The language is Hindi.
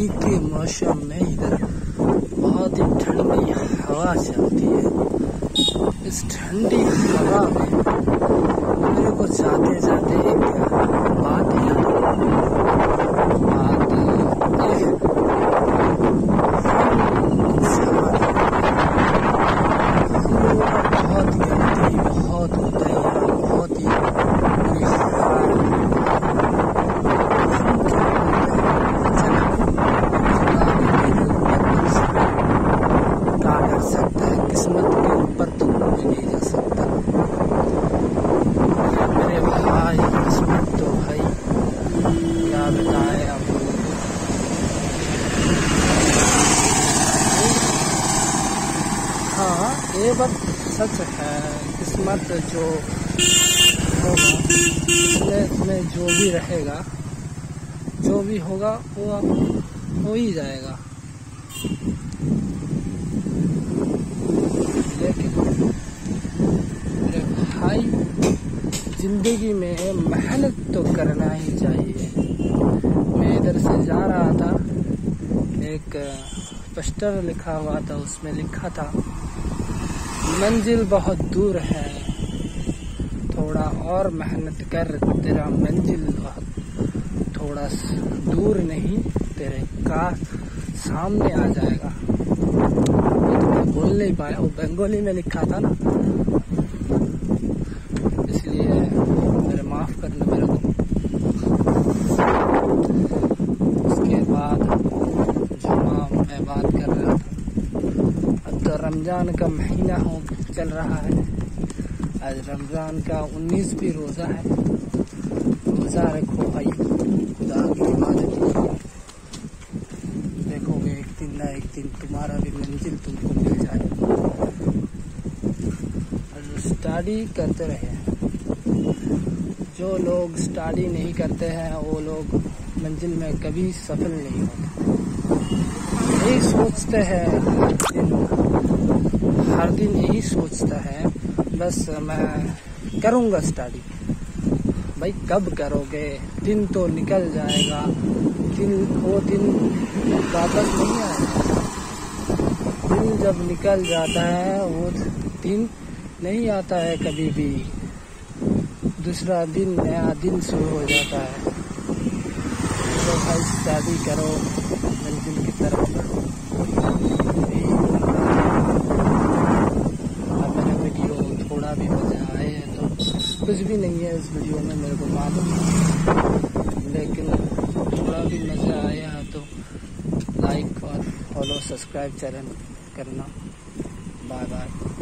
गर्मी के मौसम में इधर बहुत ही ठंडी हवा चलती है। इस ठंडी हवा में मेरे को जाते जाते एक बात याद बहुत गंदी बहुत होता है, बहुत ही सकता है, किस्मत के ऊपर तो कोई नहीं जा सकता। मेरे भाई किस्मत तो भाई क्या बताए आप लोगों को। हाँ ये बात सच है, किस्मत जो होगा इसमें जो भी रहेगा, जो भी होगा वो हो ही जाएगा। लेकिन मेरे भाई जिंदगी में मेहनत तो करना ही चाहिए। मैं इधर से जा रहा था, एक पोस्टर लिखा हुआ था, उसमें लिखा था मंजिल बहुत दूर है, थोड़ा और मेहनत कर, तेरा मंजिल थोड़ा दूर नहीं तेरे कार सामने आ जाएगा। बोल नहीं पाया, वो बंगाली में लिखा था ना, इसलिए मेरे माफ करना मेरे को। उसके बाद जो मैं बात कर रहा था, अब तो रमजान का महीना चल रहा है। आज रमजान का 19वीं रोजा है। रोजा रखो भाई, खुदा की इबादत करो, देखोगे एक दिन ना एक दिन तुम्हारा भी मंजिल तुमको मिल जाए। और स्टडी करते रहे। जो लोग स्टडी नहीं करते हैं वो लोग मंजिल में कभी सफल नहीं होते। यही सोचते हैं हर दिन यही सोचता है बस मैं करूँगा स्टडी। भाई कब करोगे, दिन तो निकल जाएगा, वो दिन वापस नहीं आएगा। दिन जब निकल जाता है वो दिन नहीं आता है कभी भी। दूसरा दिन नया दिन शुरू हो जाता है। तो भाई स्टडी करो, मंजिल की तरफ बढ़ो। अब मेरा वीडियो थोड़ा भी मजा आए तो कुछ भी नहीं है इस वीडियो में, मेरे को मालूम है, लेकिन थोड़ा भी मजा आया तो लाइक और फॉलो सब्सक्राइब चैनल करना। Bye bye.